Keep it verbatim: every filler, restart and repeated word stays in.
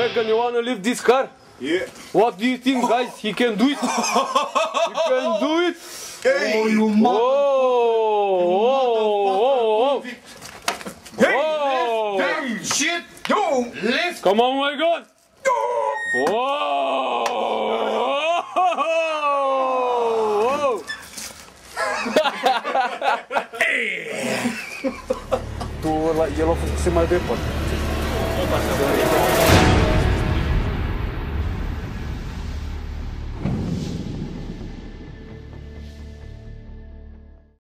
Oigan, you wanna lift this car? Yeah. What do you think, guys? He can do it? He can do it? Hey! Oh, you mother... Oh, oh, oh, Hey! oh. Damn shit! Yo! Lift! Come on, Oigan! Yo! Oh! Tu ăla, el a făcut să mai departe.